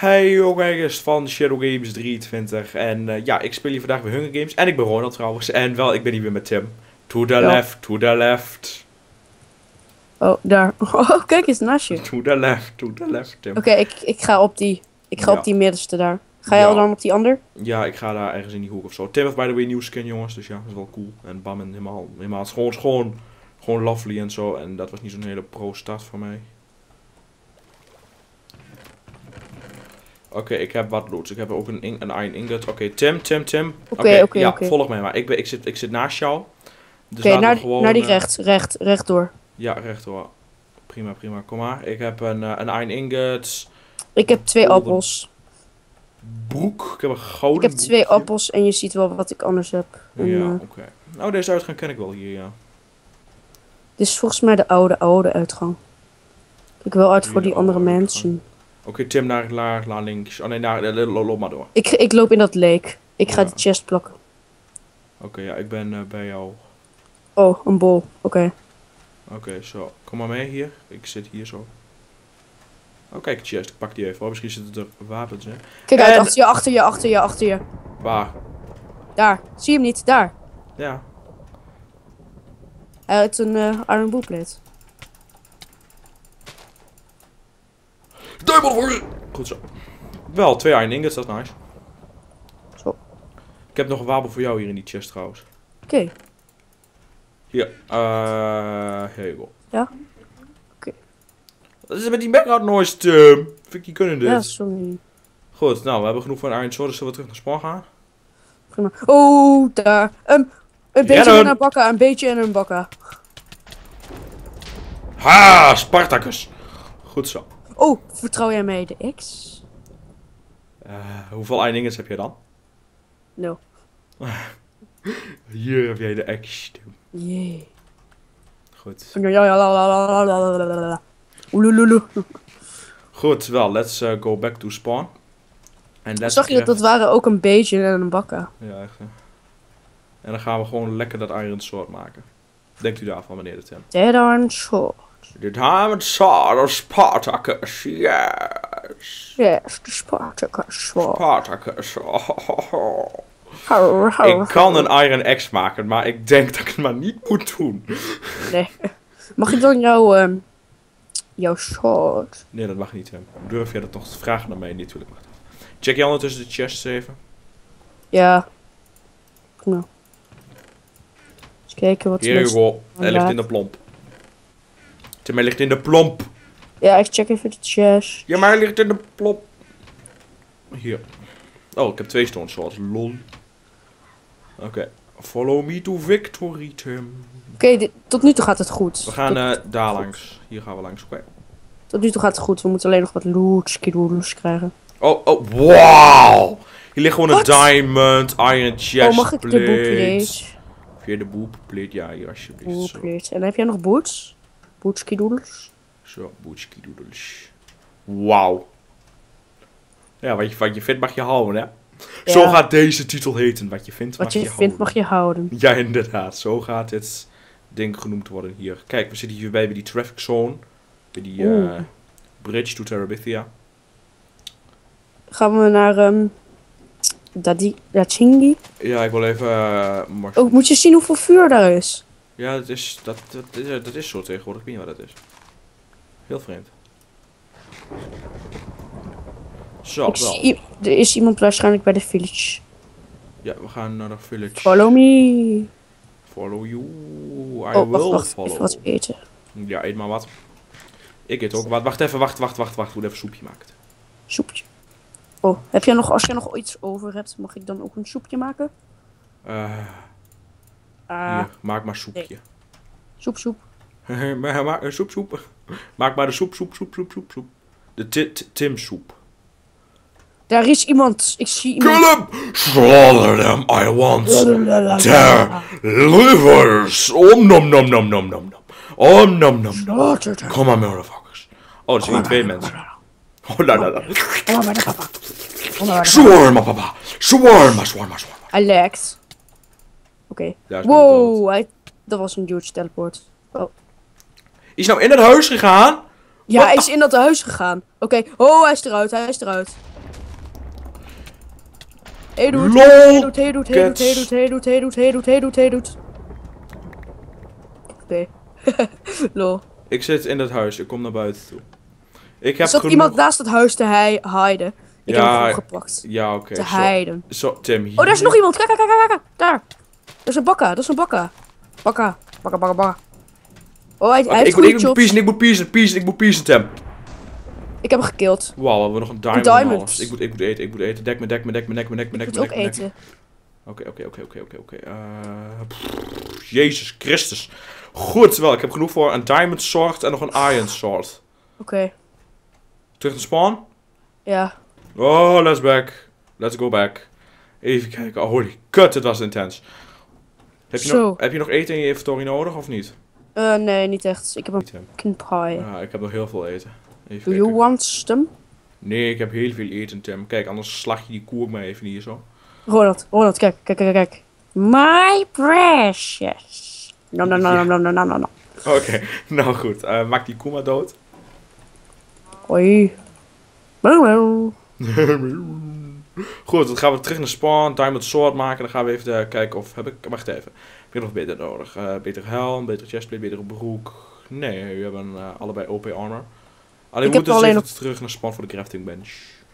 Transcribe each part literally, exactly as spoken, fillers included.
Hey jongens van Shadow Games drieëntwintig en uh, ja, ik speel hier vandaag weer Hunger Games en ik ben Ronald trouwens en wel, ik ben hier weer met Tim. To the ja. left, to the left. Oh, daar. Oh, kijk eens naast je. To the left, to the left, Tim. Oké, okay, ik, ik ga op die, ik ga ja. op die middenste daar. Ga jij ja. al dan op die ander? Ja, ik ga daar ergens in die hoek of zo. Tim heeft by the way een nieuwe skin jongens, dus ja, dat is wel cool. En bam, en helemaal, helemaal, het is gewoon, gewoon, gewoon lovely en zo en dat was niet zo'n hele pro start voor mij. Oké, okay, ik heb wat loods. Ik heb ook een, een iron ingot. Oké, okay, Tim, Tim, Tim. Oké, okay, oké, okay, ja, okay. volg mij maar. Ik, ben, ik, zit, ik zit naast jou. Dus oké, okay, naar, gewoon, naar die uh, recht, recht, rechtdoor. Ja, rechtdoor. Prima, prima. Kom maar. Ik heb een, uh, een iron ingot. Ik heb twee Golden appels. Broek. Ik heb een gouden Ik heb twee broekje. appels en je ziet wel wat ik anders heb. En, ja, uh, oké. Okay. Nou, deze uitgang ken ik wel hier, ja. Dit is volgens mij de oude, oude uitgang. Ik wil uit voor die andere mensen. Oké, okay, Tim, naar, naar, naar links. Oh nee, naar, loop maar door. Ik, ik loop in dat lake. Ik ja. ga de chest plakken. Oké, okay, ja, ik ben uh, bij jou. Oh, een bol. Oké. Okay. Oké, okay, zo. Kom maar mee hier. Ik zit hier zo. Oh, kijk, chest. Ik pak die even. Oh, misschien zitten er wapens in. Kijk uit, en... achter je, achter je, achter je, achter je. Waar? Daar. Zie je hem niet? Daar. Ja. Hij heeft een uh, iron bootplate. Duivel voor je! Goed zo. Wel, twee iron ingots, dat is nice. Zo. Ik heb nog een wapen voor jou hier in die chest trouwens. Oké. Okay. Hier. Uh, here you go. Ja? Oké. Okay. Wat is er met die background noise, Tim? Vind je kunnen dit? Ja, sorry. Goed, nou, we hebben genoeg van iron sword, dus zullen we terug naar spawn gaan? Prima. Oh, daar. Um, een beetje in een bakka, een beetje in een bakka. Ha, Spartacus. Goed zo. Oh, vertrouw jij mij de X? Uh, hoeveel iron ingots heb jij dan? Nul. Hier heb jij de X. Jee. Goed. Goed, wel, let's uh, go back to spawn. En let's Zag je dat dat waren ook een beetje en een bakka? Ja, echt. Hè. En dan gaan we gewoon lekker dat iron sword maken. Denkt u daarvan, meneer de Tim? Dead iron sword. The diamond sword of Spartacus, yes. Yes, the Spartacus sword. Spartacus. Oh, oh, oh. How, how, ik kan een iron X maken, maar ik denk dat ik het maar niet moet doen. Nee. Mag ik dan jouw, um, jouw sword? Nee, dat mag niet, Tim. Durf jij dat nog te vragen naar mij? Natuurlijk mag dat. Check je ondertussen de chests even? Ja. Nou. Eens kijken wat hier you go. Hij ligt in de plomp. Tim, hij ligt in de plomp. Ja, ik check even de chest. Ja, maar hij ligt in de plomp. Hier. Oh, ik heb twee stone swords. Lol. Oké. Okay. Follow me to victory, Tim. Oké, okay, tot nu toe gaat het goed. We gaan uh, daar goed. langs. Hier gaan we langs. Oké. Okay. Tot nu toe gaat het goed. We moeten alleen nog wat lootskidoodles krijgen. Oh, oh, wow! Hier ligt gewoon What? een diamond, iron chest. Oh, mag ik de bootplate? Via de bootplate, ja, hier alsjeblieft. Bootplate. En heb jij nog boots? Bootskidoodles? Zo, bootskidoodles. Wauw. Ja, wat je, wat je vindt mag je houden, hè? Ja. Zo gaat deze titel heten. Wat je vindt, wat mag je, je, je houden. vindt mag je houden. Ja, inderdaad. Zo gaat dit ding genoemd worden hier. Kijk, we zitten hier bij, bij die traffic zone. Bij die uh, bridge to Terabithia. Gaan we naar um, Dadi, Dachingi? Ja, ik wil even... Uh, oh, moet je zien hoeveel vuur daar is? Ja, dat is, dat, dat, is, dat is zo tegenwoordig. Ik weet niet wat dat is. Heel vreemd. Zo, ik wel. Zie, er is iemand waarschijnlijk bij de village. Ja, we gaan naar de village. Follow me. Follow you. I oh, will wacht, wacht, follow. even wat eten. Ja, eet maar wat. Ik eet ook wat. Wacht even, wacht, wacht, wacht, wacht. Ik moet even soepje maken. Soepje. Oh, heb jij nog, als jij nog iets over hebt, mag ik dan ook een soepje maken? Uh, uh, hier, maak maar soepje. Nee. Soep, soep. maak, uh, soep, soep. Maak maar de soep, soep, soep, soep, soep, soep. De Tim soep. Daar is iemand. Ik zie iemand. Kill him! Slaughter them, I want their livers! Om nom nom nom nom nom nom. Om nom nom nom. Kom maar, motherfuckers. Oh, dat zijn niet twee mensen. Oh, la la la. Shawarma, papa. Shawarma, shawarma, shawarma. Alex. Oké. Okay. Wow, hij, dat was een huge teleport. Oh. Is nou in het huis gegaan? Ja, What? Hij is in dat huis gegaan. Oké. Okay. Oh, hij is eruit, hij is eruit. Hey doet, Lol, hey doet, hey doet, hey doet, hey cats. doet, hey doet, hey doet, hey doet, hey doet, hey doet. Oké. Lol. Ik zit in dat huis, ik kom naar buiten toe. Ik heb Er zat genoeg... iemand naast het huis te hei- hiden. Ik heb hem Ja, gewoon gepakt. ja, oké. Te Zo, heiden. zo, Tim, hier. Oh, daar is nog iemand. Kijk, kijk, kijk, kijk. Daar. Dat is een bakka. Dat is een bakka. Bakka. Bakka, bakka, bakka. Oh, hij, hij Oké, heeft ik moet, goede ik moet chops. piezen, ik moet piezen, piezen, ik moet piezen, Tim. Ik heb hem gekild. Wauw, we hebben nog een diamond, diamond. en alles. Ik moet, ik moet eten, ik moet eten. Dek me, dek me, dek me, dek me, dek me, Ik dek moet me, ook dek me, dek me. eten. Oké, oké, oké, oké, oké, oké. Eh, pff, Jezus Christus. Goed, wel, ik heb genoeg voor een diamond sword en nog een iron sword. Oké. Terug naar spawn? Ja. Oh, let's back. Let's go back. Even kijken. Oh, holy kut, dit was intens. Heb je, Zo. nog, heb je nog eten in je inventory nodig of niet? Eh, nee, niet echt. Ik heb een Niet, Tim. pumpkin pie. Ja, ik heb nog heel veel eten. Even Do you kijken. want some? Nee, ik heb heel veel eten, Tim. Kijk, anders slag je die koe ook maar even hier zo. Ronald, Ronald, kijk, kijk, kijk, kijk. My precious. No, no, no, Ja. no, no, no, no, no. Oké, nou goed. Eh, maak die koe maar dood. Hoi. Hallo. Goed, dan gaan we terug naar spawn. Diamond sword maken. Dan gaan we even eh, kijken of... Heb ik... Wacht even. Heb ik nog beter nodig? Eh beter helm, beter chestplate, betere broek. Nee, we hebben eh, allebei O P armor. Alleen Ik we heb moeten dus alleen even terug naar spawn voor de crafting bench.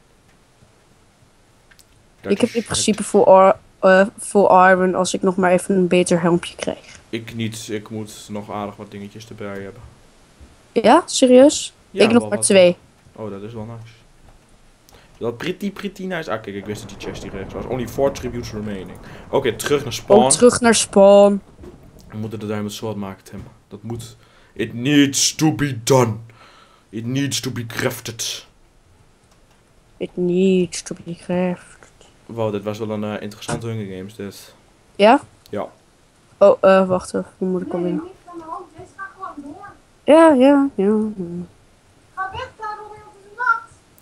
Dat Ik heb is in het. principe full, ar uh, full iron als ik nog maar even een beter helmpje krijg. Ik niet. Ik moet nog aardig wat dingetjes erbij hebben. Ja? Serieus? Ja, ik nog wel maar wat. twee. Oh, dat is wel nice. Dat pretty, pretty nice. Ah, kijk, ik wist dat die chest hier rechts was. Only four tributes remaining. Oké, terug naar spawn. Oh, terug naar spawn. We moeten de diamond sword maken, Tim. Dat moet... It needs to be done. It needs to be crafted. It needs to be crafted. Wow, dit was wel een uh, interessante Hunger Games, dit. Ja? Ja. Oh, eh, uh, wacht even. Hoe moet ik alweer? Nee, niet van de hand. Dit gaat gewoon door. Ja, ja, ja. ja. Ga weg daar, Robin, het is nat.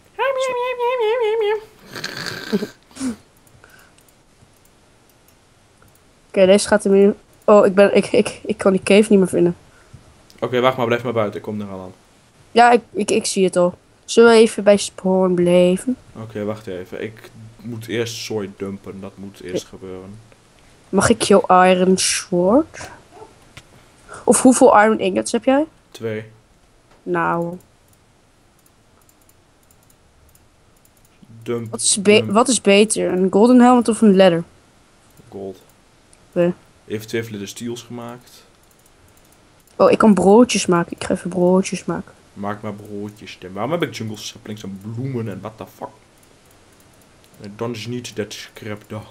Oké, okay, deze gaat er weer... Oh, ik, ben, ik, ik, ik kan die cave niet meer vinden. Oké, okay, wacht maar, blijf maar buiten. Ik kom er al aan. Ja, ik, ik, ik zie het al. Zullen we even bij spawn blijven? Oké, okay, wacht even. Ik moet eerst soy dumpen. Dat moet eerst gebeuren. Mag ik jouw iron sword? Of hoeveel iron ingots heb jij? Twee. Nou, Dump. wat is, be dump. wat is beter? Een golden helmet of een leather? Gold. Nee. Even twee flitten steels gemaakt. Oh, ik kan broodjes maken. Ik ga even broodjes maken. Maak maar broodjes, Tim. Waarom heb ik jungle saplings en bloemen en what the fuck? I don't need that scrap dog.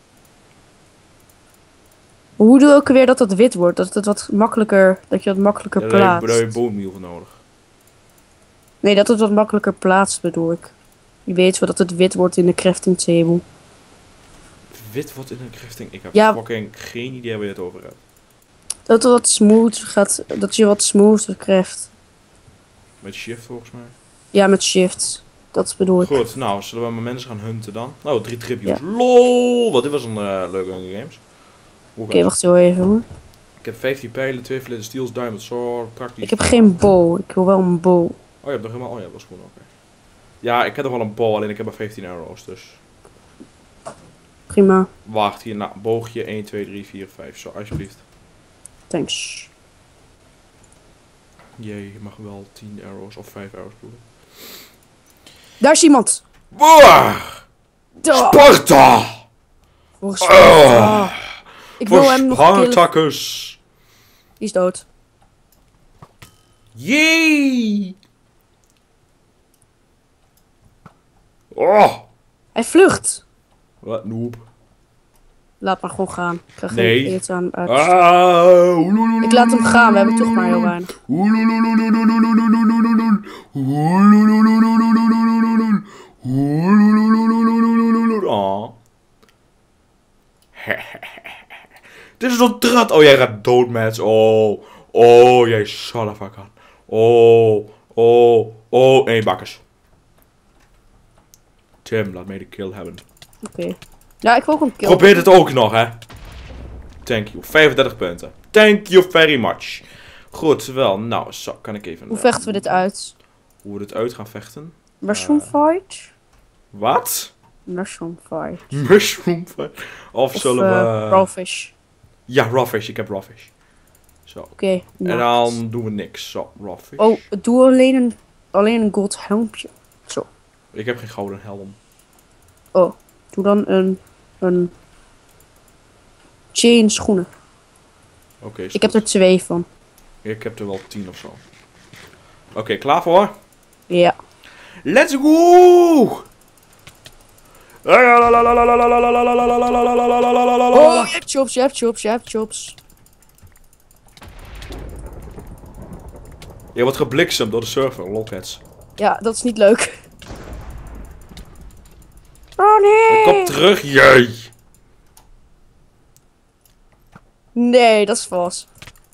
Hoe doe ik weer dat het wit wordt? Dat het wat makkelijker, dat je het makkelijker Ja, daar heb- plaatst. daar heb je boonmeal voor nodig. Nee, dat het wat makkelijker plaatst bedoel ik. Je weet wel dat het wit wordt in de crafting table. Wit wordt in een crafting. Ik heb Ja. fucking geen idee waar je het over hebt. Dat het wat smooth gaat, dat je wat smoother craft. Met shift volgens mij. Ja, met shift. Dat bedoel ik. Goed, nou, zullen we maar mensen gaan hunten dan? Nou, drie tributes. LOL! Wat, dit was een uh, leuke Hunger Games. Oké, okay, wacht heel even hoor. Ik heb vijftien pijlen, twee flitten steels, diamond sword, praktisch. Ik heb geen bow. Ik wil wel een bow. Oh, je hebt nog helemaal... Oh ja, dat is goed, oké. Ja, ik heb nog wel een bow, alleen ik heb maar vijftien arrows, dus... Prima. Wacht, hier, nou, boogje, één, twee, drie, vier, vijf, zo, alsjeblieft. Thanks. Jee, je mag wel tien arrows of vijf arrows voelen. Daar is iemand! Waar? Daar! Sparta! Voor Oh. Sparta. Ik wil Voor hem nog killen. Spartacus! Die is dood. Jee! Oh! Hij vlucht. Wat noob. Laat maar gewoon gaan. Ik krijg Nee. geen iets aan uit. Ah, Ik laat hem gaan. We hebben toch maar heel weinig. Oh. Dit is een drat. Oh, jij gaat dood, Mats. Oh. Oh, jij son of a gun. Oh. Oh. Oh. Eén bakkers. Tim, laat mij de kill hebben. Oké. Okay. Ja, ik wil ook een kill. Probeer het ook nog, hè. Thank you. vijfendertig punten. Thank you very much. Goed, wel. Nou, zo kan ik even... Hoe vechten we dit uit? Hoe we dit uit gaan vechten. Mushroom Uh, fight? Wat? Mushroom fight. Mushroom fight. Of, Of zullen uh, we... raw fish. Ja, raw fish. Ik heb raw fish. Zo. Oké. Okay, en dan doen we niks. Zo, raw fish. Oh, doe alleen een, alleen een gold helmpje. Zo. Ik heb geen gouden helm. Oh, doe dan een... een... chain schoenen. Oké. Okay, ik heb er twee van. Ik heb er wel tien of zo. Oké, okay, klaar voor? Ja. Let's go! Oh, je hebt chops, je hebt chops, je hebt chops. Je wordt gebliksemd door de server, lolcats. Ja, dat is niet leuk. Oh nee! Kom terug, jij! Nee, dat is vals.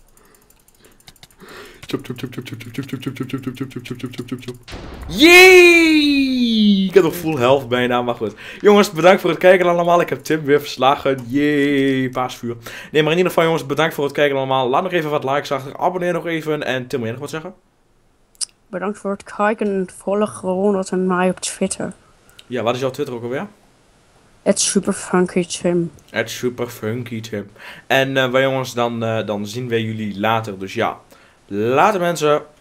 Yay! Ik heb nog full health bijna, maar goed. Jongens, bedankt voor het kijken allemaal. Ik heb Tim weer verslagen. Yay, paasvuur. Nee, maar in ieder geval jongens, bedankt voor het kijken allemaal. Laat nog even wat likes achter. Abonneer nog even. En Tim, wil je nog wat zeggen? Bedankt voor het kijken. Volg Ronald en mij op Twitter. Ja, wat is jouw Twitter ook alweer? Het super funky Tim. Het super funky Tim. En uh, wij jongens, dan, uh, dan zien wij jullie later. Dus ja, later mensen.